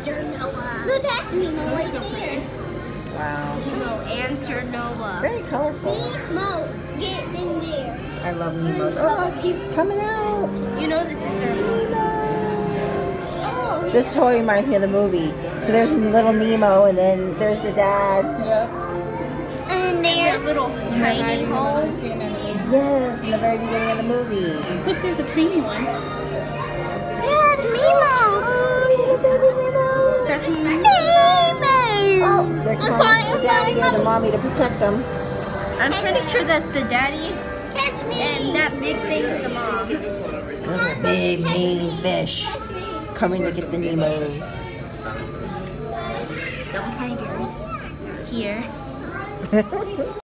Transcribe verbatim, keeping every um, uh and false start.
Sir Noah. Look, that's Nemo right there. Wow. Nemo and Sir Noah. Very colorful. Nemo, get in there. I love Nemos. Oh, look, he's coming out. You know this is Sir Noah. Oh, This toy reminds me of the movie. So there's little Nemo, and then there's the dad. Yep. and there's little tiny holes. Yes, in the very beginning of the movie. Look, there's a tiny one. Yes, Nemo. Oh, little baby Nemo. That's Nemo. Oh, they're calling the daddy and the mommy to protect them. I'm pretty sure that's the daddy. Catch me. And that big thing is the mom. Little big mean fish coming to get the Nemos. Double tigers here.